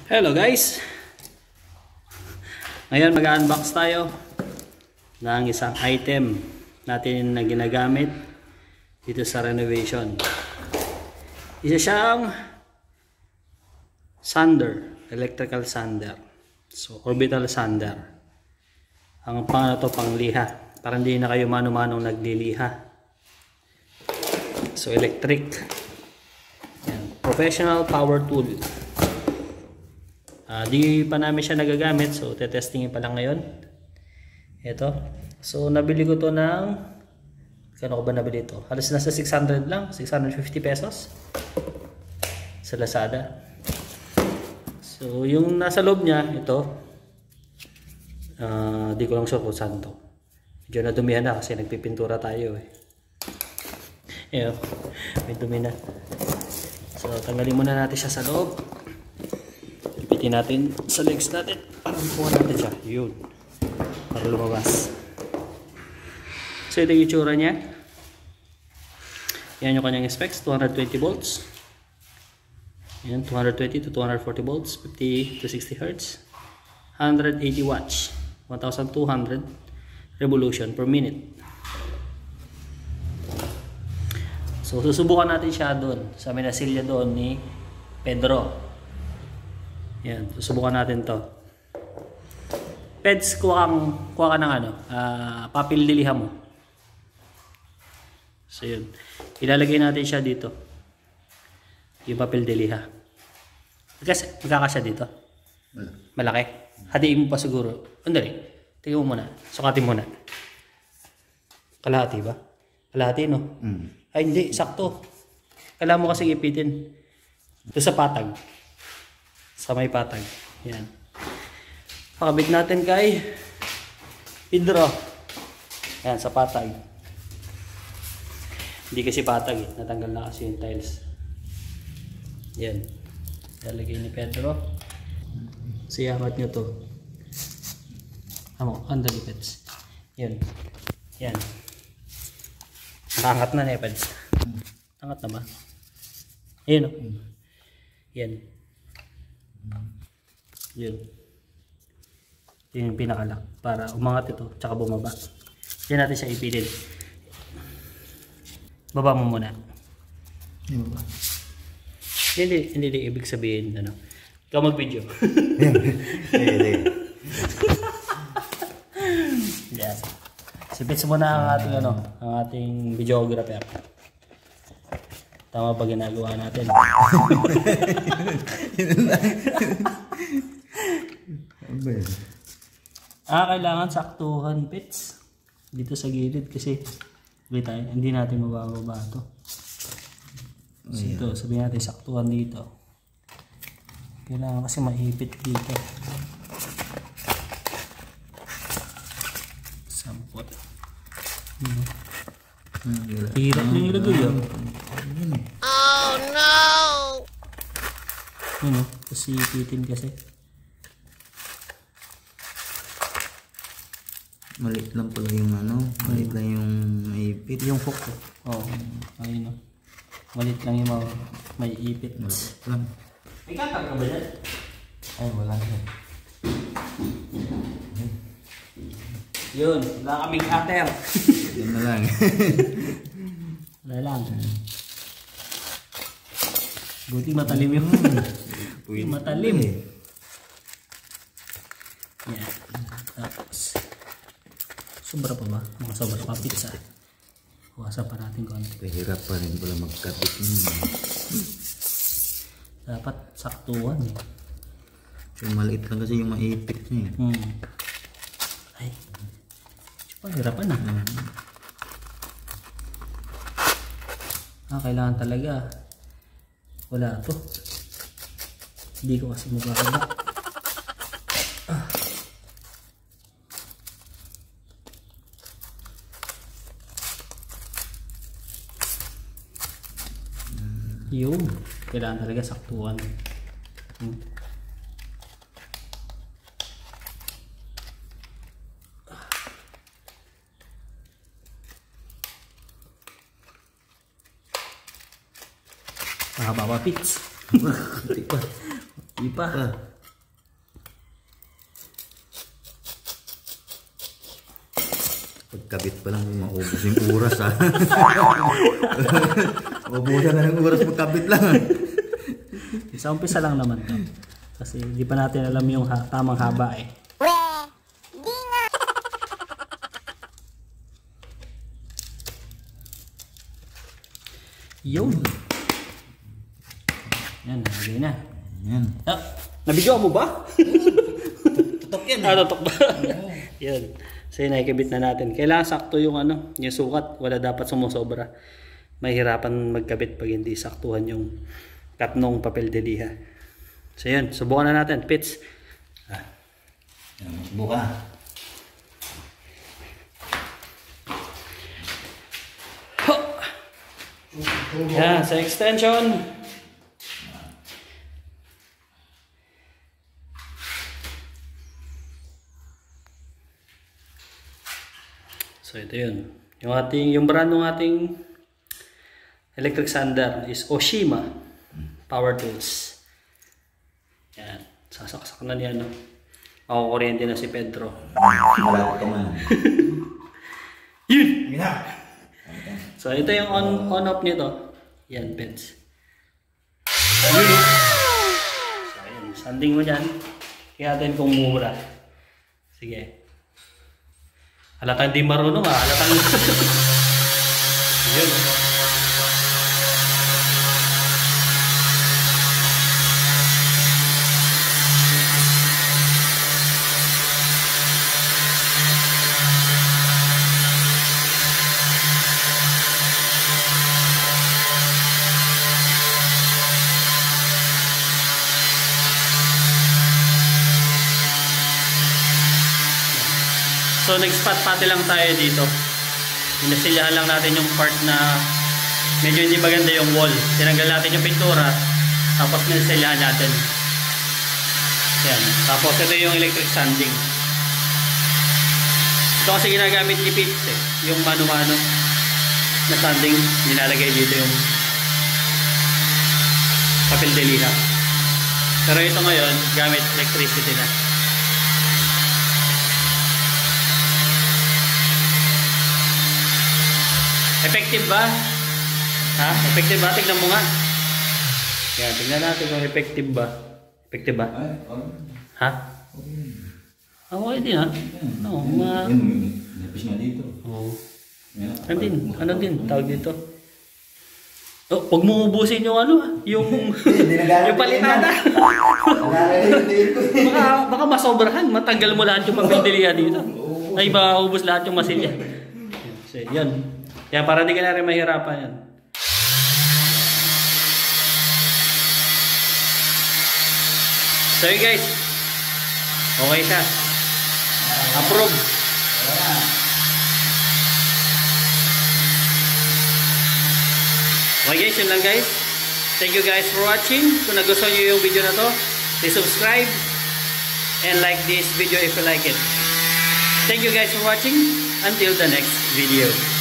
Hello guys! Ngayon mag-unbox tayo ng isang item natin na ginagamit dito sa renovation. Isa siyang sander, electrical sander. So orbital sander. Ang pang to pang liha. Para hindi na kayo mano-manong nagliliha. So electric. Yan. Professional power tool. Di pa namin siya nagagamit, so tetestingin pa lang ngayon. Ito. So nabili ko to ng kano ko ba nabili ito? Halos nasa 600 lang, 650 pesos sa Lazada. So yung nasa loob niya ito, di ko lang sure kung saan to. Medyo nadumihan na kasi nagpipintura tayo eh. Ayun, may dumi na. So tanggalin muna natin siya sa loob. Ipitin natin sa legs natin para makuha natin siya. Yun. Para lumabas. So ito yung itsura niya. Yan yung kanyang specs. 220 volts. Yan, 220 to 240 volts. 50 to 60 Hz. 180 watts. 1200 revolution per minute. So susubukan natin siya doon. Sa minasilya doon ni Pedro. Yan, susubukan natin to. Peds, kuha ka ng ano, papel diliha mo. So yun. Ilalagay natin siya dito. Yung papel diliha. Kasi magkakasya dito. Malaki. Hatiin mo pa siguro. Andali. Tingnan mo muna. Sukatin muna. Kalahati ba? Kalahati, no? Ay, hindi. Sakto. Kailangan mo kasi ipitin. Ito sa patag. Sa may patag. Yan. Pakabit natin kay Pedro. Yan, sa patag. Hindi kasi patag eh. Natanggal na kasi yung tiles. Yan. Lalagay ni Pedro. Siyakat nyo to. Amo, andali pets. Yan. Yan. Nakaangat na pets. Angat na ba? Ayan o. Yan. Yun. Yun yung pinakalak. Para umangat ito. Tsaka bumaba. Yan natin siya ipilin. Baba mo muna. Hindi ibig sabihin ano. Ikaw mag-video. Yan. Sipits muna ang ating ano, ang ating videographer. Tama ba ginagawa natin? Kailangan saktuhan pits dito sa gilid kasi hindi natin mabababa ito. So ito, sabihin natin saktuhan dito. Kailangan kasi maipit dito. Sampot. Hirap na ilagay yun. Oh no! Ano? Kasi ipitin kasi. Maliit lang pala yung ano, maliit lang yung maipit. Yung hook ko. Oo. Ayun o. Maliit lang yung may ipit. Maliit lang. May kakak ka ba dyan? Ay, wala na. Yun, wala kaming cutter. Yan na lang. Wala lang. Buti matalim yun. Buti matalim. Yan. Tapos sobra pa ba? Mga sobra pa pizza. Huwasan pa natin konti. Pahirap pa rin pala magkapit. Dapat saktuhan eh. So, maliit lang kasi yung maipit niya. Ay. Pahirapan na. Kailangan talaga. Wala to. Hindi ko kasi magkakaba. Yun. Kailangan talaga saktuhan. Mahaba pa pits. Hindi pa. Pagkabit pa lang, maubos yung oras ha. Maubusan na ng oras pagkabit lang. Sa umpisa lang naman to. Kasi hindi pa natin alam yung tamang haba eh. Yun. Yan, nalagay na. Yan. Ah, nabidyo mo ba? Tutok yan. Tutok ba? Yan. So yun, nakikibit na natin. Kailangan sakto yung yung sukat. Wala dapat sumusobra. Mahirapan magkabit pag hindi saktuhan yung cut nung papel de liha. So yun, subukan na natin. Pits. Yan, subukan na. Yan, sa extension. So ito yun. Yung brand ng ating electric sander is Oshima Power Tools. Yan. Sasaksak na niya, no? Makukuryente na si Pedro. Malapit ka man. Yun! Yun na! So ito yung on-off nito. Yan, Peds. Yun. So ayan, sanding mo dyan. Tingnan natin kung mura. Sige. Halatang di marunong ha. Halatang... Yun. So nag-spot pati lang tayo dito. Pinasilyahan lang natin yung part na medyo hindi maganda yung wall. Tinanggal natin yung pintura. Tapos pinasilyahan natin. Yan. Tapos ito yung electric sanding. Ito kasi ginagamit ni Pete eh. Yung mano-mano na sanding. Nilalagay dito yung papel de liha. Pero ito ngayon gamit electricity na. Effective ba? Ha? Effective ba? Tignan mo nga. Yan, tignan natin kung effective ba. Effective ba? Ha? Okay din ha? No, Napis nga dito. Oo. Ano din? Tawag dito? Oh, huwag mo ubusin yung yung palitada. baka masobrahan. Matanggal mo lahat yung papel de liha dito. Ay, baka ubus lahat yung masilya. So, yan. Kaya para di ka na rin mahirapan yan. So yun guys. Okay siya. Approve. Okay guys, yun lang guys. Thank you guys for watching. Kung nagustuhan nyo yung video na to, please subscribe and like this video if you like it. Thank you guys for watching. Until the next video.